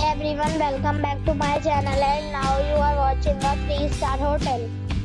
everyone, welcome back to my channel, and now you are watching a 3-star hotel.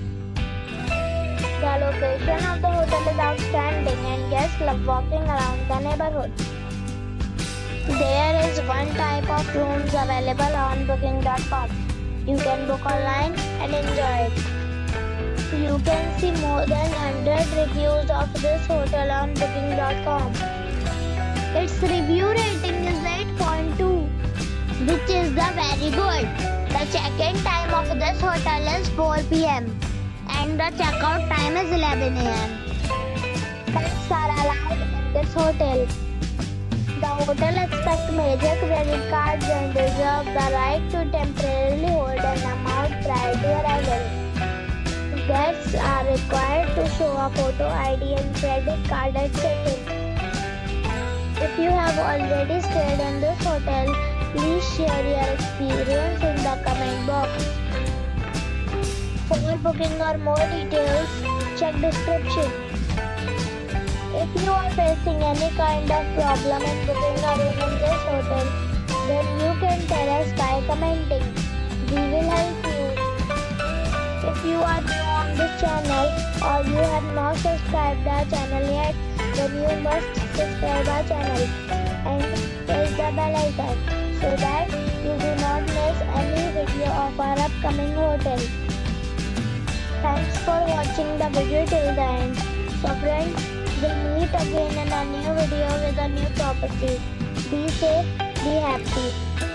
The location of the hotel is outstanding and guests love walking around the neighborhood. There is one type of rooms available on booking.com. You can book online and enjoy it. You can see more than 100 reviews of this hotel on booking.com. Its review rating is 8.2, which is very good. The check-in time of this hotel is 4 p.m. and the check-out time is 11 a.m. Pets are allowed in this hotel. The hotel accepts major credit cards and reserves the right to temporarily hold an amount prior to arrival. Guests are required to show a photo ID and credit card at check-in. If you have already stayed in this hotel, please share your experience in the comment box. For booking or more details, check description. If you are facing any kind of problem in booking a room in this hotel, then you can tell us by commenting. We will help you. If you are new on this channel or you have not subscribed our channel yet, then you must subscribe our channel and press the bell icon so that you do not miss any video of our upcoming hotel. Thanks for watching the video till the end. So friends, we'll meet again in a new video with a new property. Be safe, be happy.